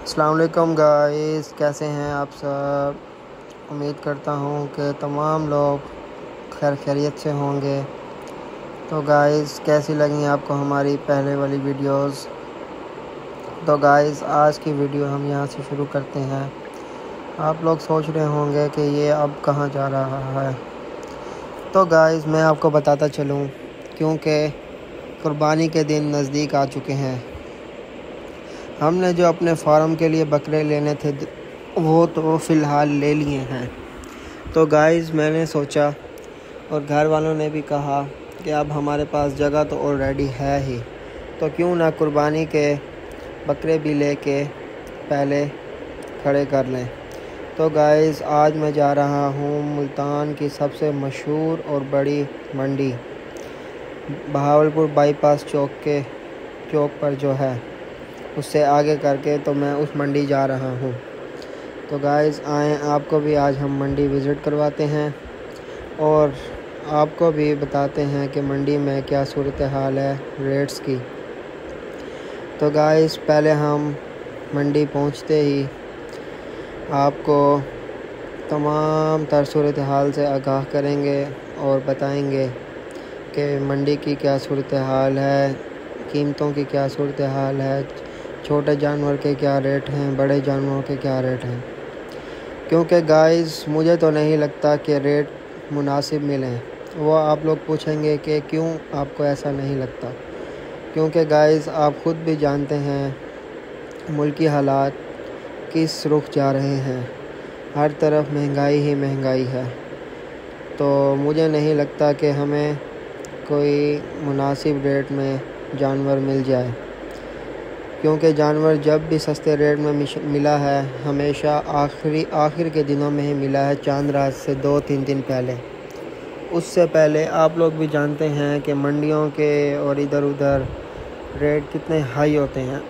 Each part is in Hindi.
अस्सलाम वालेकुम गाइस, कैसे हैं आप सब। उम्मीद करता हूँ कि तमाम लोग खैर खैरियत से होंगे। तो गाइस, कैसी लगी आपको हमारी पहले वाली वीडियोस। तो गाइस, आज की वीडियो हम यहाँ से शुरू करते हैं। आप लोग सोच रहे होंगे कि ये अब कहाँ जा रहा है। तो गाइस, मैं आपको बताता चलूँ, क्योंकि कुर्बानी के दिन नज़दीक आ चुके हैं। हमने जो अपने फार्म के लिए बकरे लेने थे वो तो फ़िलहाल ले लिए हैं। तो गाइस, मैंने सोचा और घर वालों ने भी कहा कि अब हमारे पास जगह तो ऑलरेडी है ही, तो क्यों ना कुर्बानी के बकरे भी लेके पहले खड़े कर लें। तो गाइस, आज मैं जा रहा हूँ मुल्तान की सबसे मशहूर और बड़ी मंडी, बहावलपुर बाईपास चौक पर जो है, उससे आगे करके तो मैं उस मंडी जा रहा हूँ। तो गाइस, आएँ, आपको भी आज हम मंडी विज़िट करवाते हैं और आपको भी बताते हैं कि मंडी में क्या सूरत हाल है रेट्स की। तो गाइस, पहले हम मंडी पहुँचते ही आपको तमाम तर सूरत हाल से आगाह करेंगे और बताएंगे कि मंडी की क्या सूरत हाल है, कीमतों की क्या सूरत हाल है, छोटे जानवर के क्या रेट हैं, बड़े जानवरों के क्या रेट हैं। क्योंकि गाइस, मुझे तो नहीं लगता कि रेट मुनासिब मिलें। वो आप लोग पूछेंगे कि क्यों आपको ऐसा नहीं लगता। क्योंकि गाइस, आप ख़ुद भी जानते हैं मुल्की हालात किस रुख जा रहे हैं। हर तरफ महंगाई ही महंगाई है। तो मुझे नहीं लगता कि हमें कोई मुनासिब रेट में जानवर मिल जाए, क्योंकि जानवर जब भी सस्ते रेट में मिला है हमेशा आखिर के दिनों में ही मिला है, चांद रात से 2-3 दिन पहले। उससे पहले आप लोग भी जानते हैं कि मंडियों के और इधर उधर रेट कितने हाई होते हैं।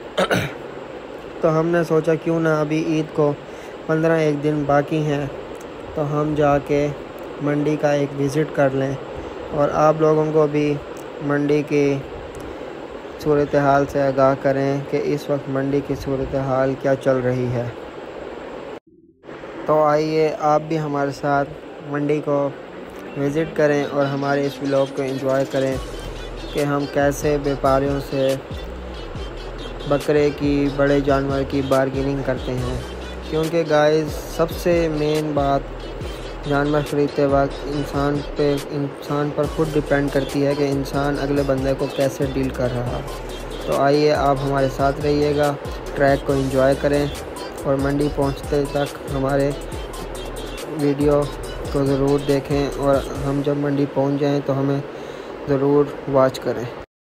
तो हमने सोचा क्यों ना अभी ईद को 15 दिन बाकी हैं, तो हम जाके मंडी का एक विज़िट कर लें और आप लोगों को भी मंडी की सूरत हाल से आगाह करें कि इस वक्त मंडी की सूरत हाल क्या चल रही है। तो आइए, आप भी हमारे साथ मंडी को विज़िट करें और हमारे इस व्लॉग को एंजॉय करें कि हम कैसे व्यापारियों से बकरे की, बड़े जानवर की बार्गेनिंग करते हैं। क्योंकि गाइस, सबसे मेन बात जानवर ख़रीदते वक्त इंसान पर खुद डिपेंड करती है कि इंसान अगले बंदे को कैसे डील कर रहा है। तो आइए, आप हमारे साथ रहिएगा, ट्रैक को एंजॉय करें और मंडी पहुंचते तक हमारे वीडियो को ज़रूर देखें और हम जब मंडी पहुंच जाएं तो हमें ज़रूर वॉच करें।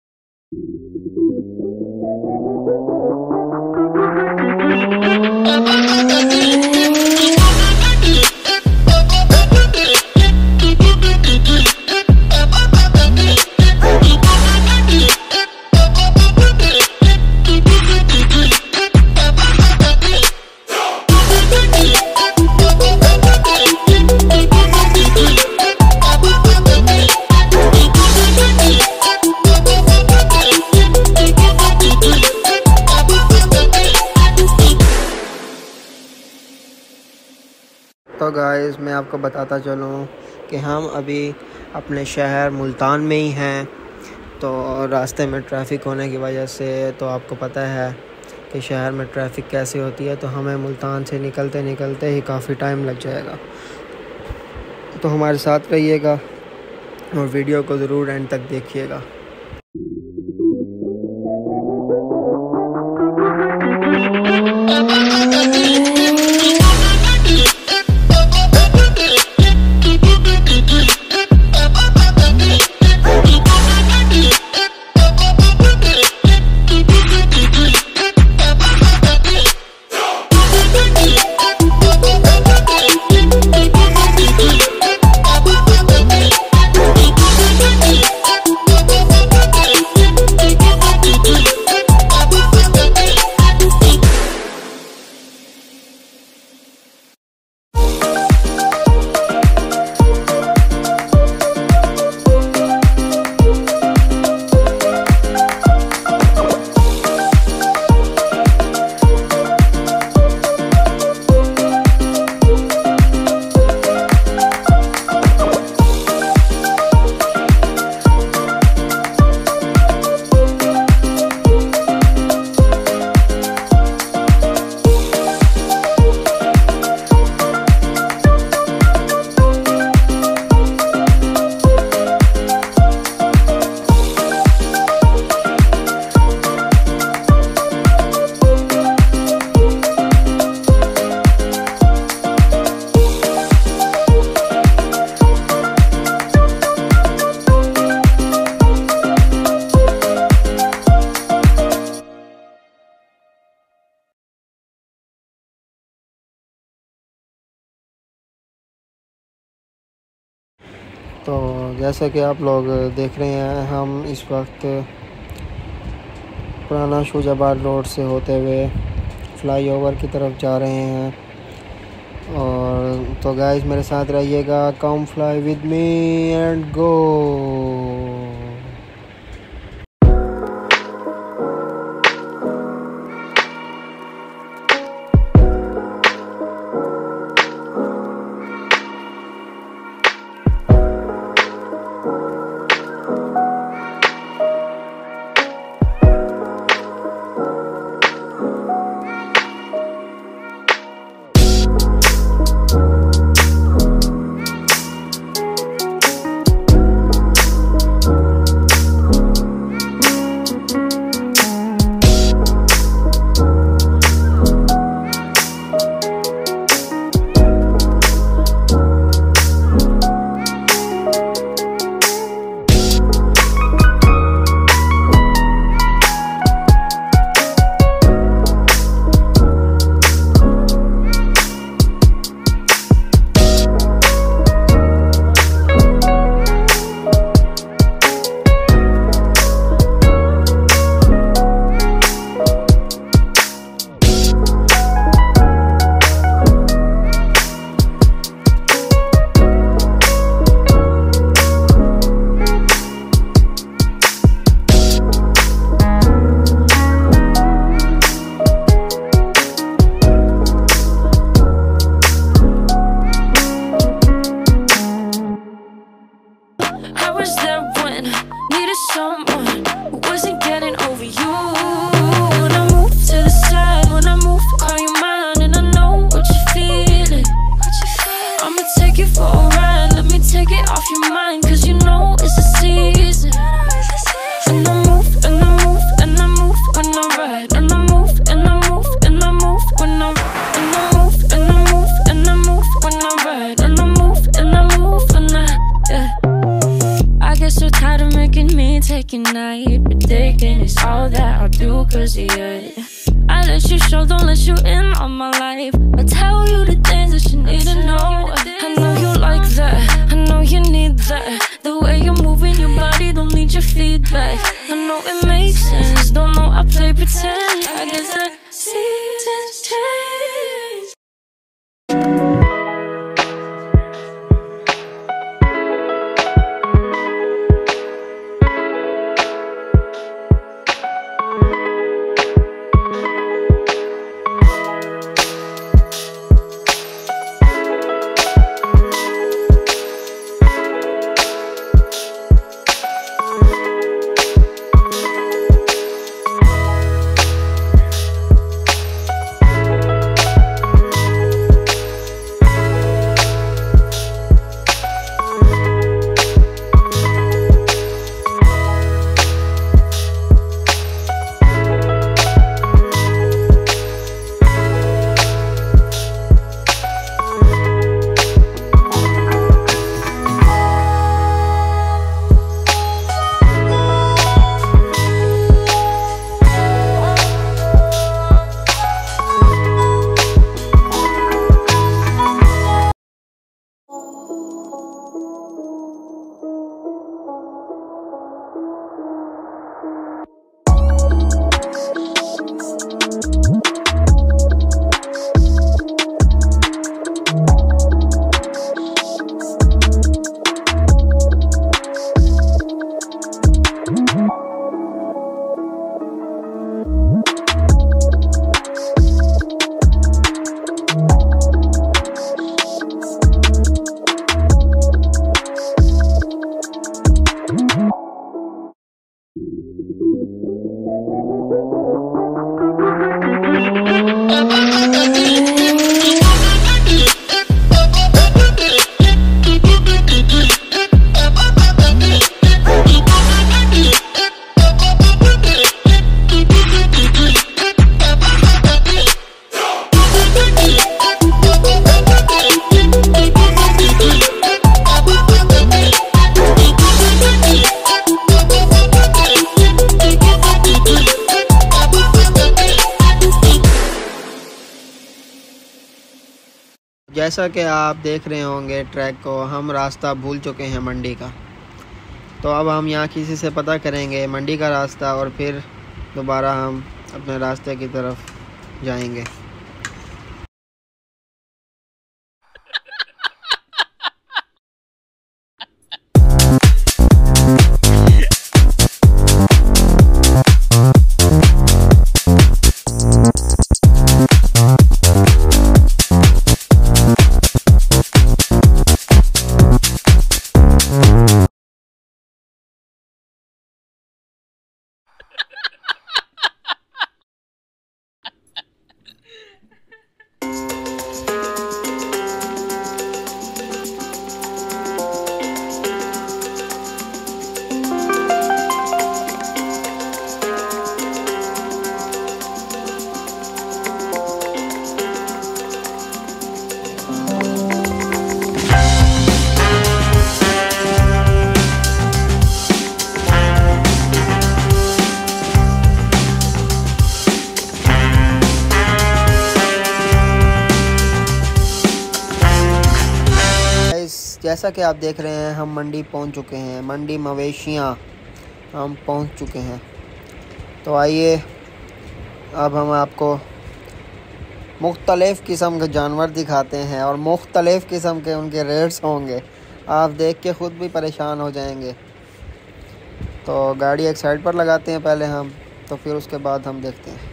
तो गाइस, मैं आपको बताता चलूँ कि हम अभी अपने शहर मुल्तान में ही हैं। तो रास्ते में ट्रैफ़िक होने की वजह से तो आपको पता है कि शहर में ट्रैफ़िक कैसी होती है, तो हमें मुल्तान से निकलते ही काफ़ी टाइम लग जाएगा। तो हमारे साथ रहिएगा और वीडियो को ज़रूर एंड तक देखिएगा। तो जैसे कि आप लोग देख रहे हैं, हम इस वक्त पुराना शूजाबाद रोड से होते हुए फ्लाईओवर की तरफ जा रहे हैं। और तो गाइस मेरे साथ रहिएगा, come fly with me and go. Night, predicting it's all that I'll do, cause yeah, I let you show, don't let you in on my life. I tell you the things that you need to know. I know you like that, I know you need that. The way you're moving your body, don't need your feedback. I know it makes sense, don't know I play pretend. I guess the seasons change. जैसा कि आप देख रहे होंगे ट्रैक को, हम रास्ता भूल चुके हैं मंडी का। तो अब हम यहाँ किसी से पता करेंगे मंडी का रास्ता और फिर दोबारा हम अपने रास्ते की तरफ जाएंगे। जैसा कि आप देख रहे हैं हम मंडी पहुंच चुके हैं, मंडी मवेशियां हम पहुंच चुके हैं। तो आइए अब हम आपको मुख्तलिफ़ किस्म के जानवर दिखाते हैं और मुख्तलिफ़ किस्म के उनके रेट्स होंगे। आप देख के ख़ुद भी परेशान हो जाएंगे। तो गाड़ी एक साइड पर लगाते हैं पहले हम, तो फिर उसके बाद हम देखते हैं।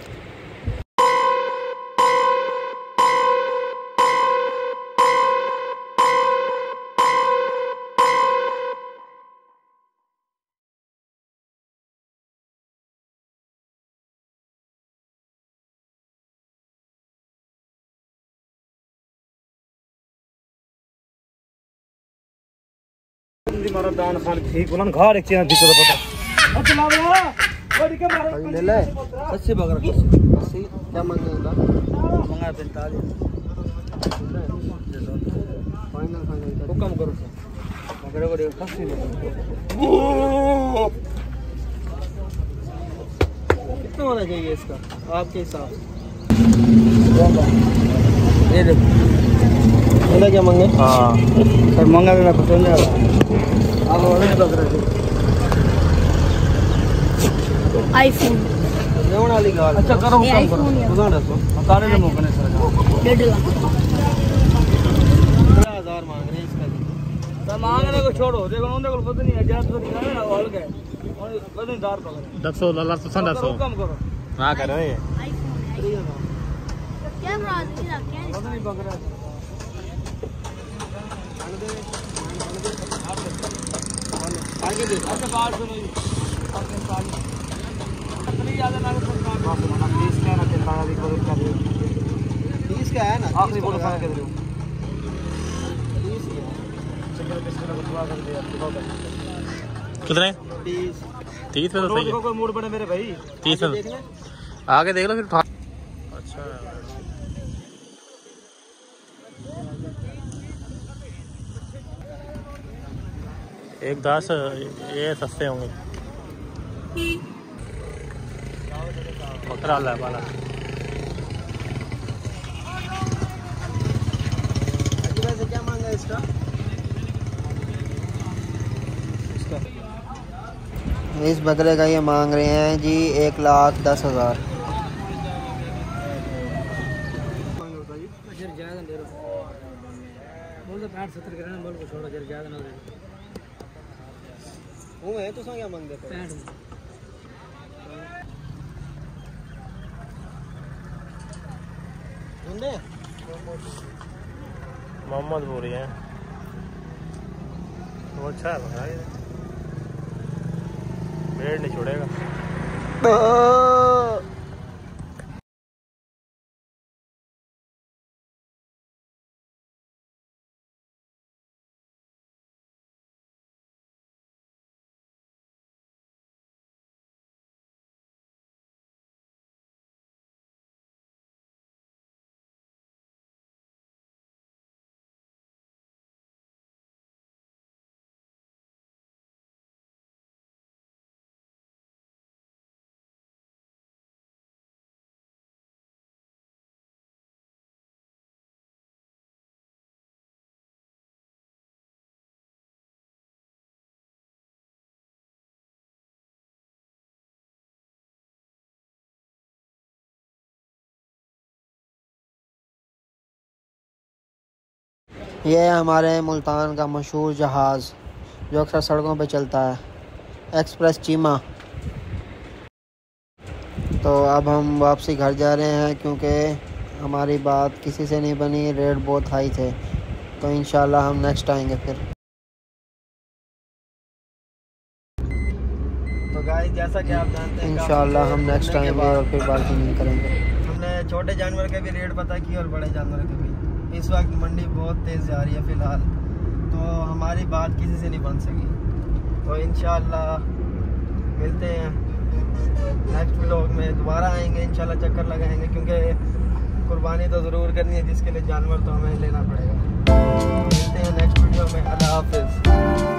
दान खान ठीक बोलन घर एक चीज दिक्कत पता अच्छा लावला ओडी के मारो ले ले 80 बगर 80 क्या मांगेगा? मंगा 45 फाइनल हुक्म करो मगर बड़े खस्सी कितना होना चाहिए इसका आपके हिसाब से? ये देखो मैंने क्या मांगे? हां सर मंगा देना पसंद है आप ऑर्डर कर रहे थे आईफोन लेवन वाली गाल। अच्छा करो हुक्म करो बता दो बताने में मौका सर 1.5 लाख 1000 मांग रहे हैं इसका। तो मांगने को छोड़ो देखो उन्होंने को पता नहीं है जात तो दिखा ना हॉल गए और बदन दार पकड़ 100 लाला तो 100 हुक्म करो हां कर रहे हैं क्या प्राइस रखा है? पता नहीं पकड़ रहा आगे दे अच्छा बात सुनो जी अपने साल अपनी याद ना कर बात सुनो ना प्लीज क्या ना चलता है देखो कर रहे 30 का है ना? आखिरी बोलो सारा के दे रहे हो 30 का चक्कर किस तरह बतवा कर दिया कितने 30 30 पे तो सही है कोई मूड बने मेरे भाई 30 में देखना आगे देख लो फिर अच्छा एक 10 ये सस्ते होंगे बकरा वाला वैसे क्या मांगा इसका? इस बकरे का ये मांग रहे हैं जी 1,10,000। बोल तो 60-70 ग्राम बोल को छोड़ो जरा ज्यादा ना दे वो है तो क्या मांग देते 65 ढूंढे मोहम्मद बोरी है वो अच्छा है बकरा ये पेड़ नहीं छोड़ेगा। ये है हमारे मुल्तान का मशहूर जहाज़ जो अक्सर सड़कों पे चलता है, एक्सप्रेस चीमा। तो अब हम वापसी घर जा रहे हैं क्योंकि हमारी बात किसी से नहीं बनी, रेट बहुत हाई थे। तो इंशाल्लाह हम नेक्स्ट आएंगे फिर। तो गाइस जैसा कि आप जानते हैं इंशाल्लाह हम नेक्स्ट आएंगे और फिर बार्गेनिंग करेंगे। हमने छोटे जानवर के भी रेट पता किए और बड़े जानवर के भी। इस वक्त मंडी बहुत तेज़ जा रही है फ़िलहाल, तो हमारी बात किसी से नहीं बन सकी। तो इंशाल्लाह मिलते हैं नेक्स्ट व्लॉग में, दोबारा आएंगे इंशाल्लाह, चक्कर लगाएंगे क्योंकि कुर्बानी तो ज़रूर करनी है, जिसके लिए जानवर तो हमें लेना पड़ेगा। मिलते हैं नेक्स्ट वीडियो में। अल्लाह हाफ़िज़।